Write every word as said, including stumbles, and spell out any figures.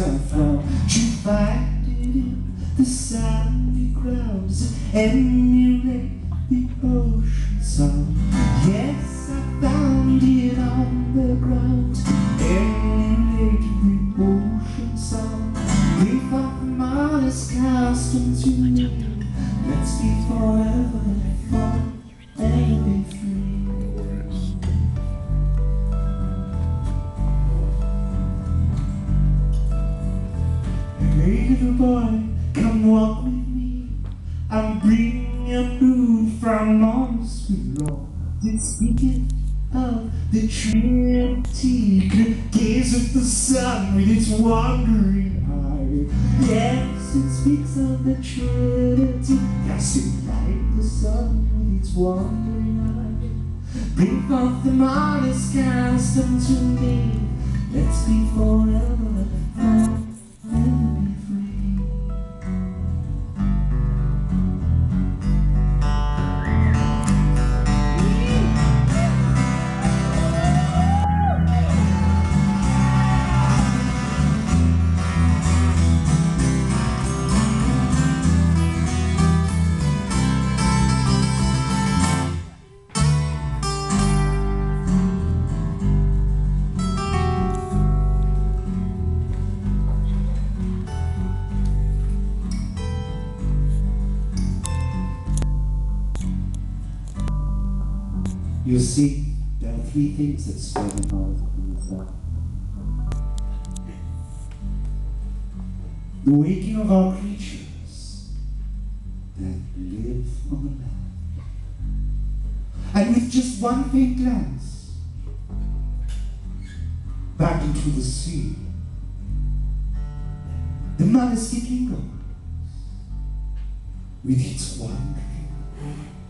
I found. You find it in the sandy grounds, emulate the ocean sound. Yes, I found it on the ground, emulate the ocean sound. Bring forth the modest customs you need. Let's be forever fun and be free. Hey little boy, come walk with me. I'm bringing you new from on the sweet Lord. It's speaking of the Trinity. Gaze at the sun with its wandering eye. Yes, it speaks of the Trinity. Yes, it light the sun with its wandering eye. Bring forth the modest custom to me. Let's be forever fun and be free. You see, there are three things that stir the heart in this life. The waking of our creatures that live on the land. And with just one faint glance back into the sea, the mother skipping goes with its wandering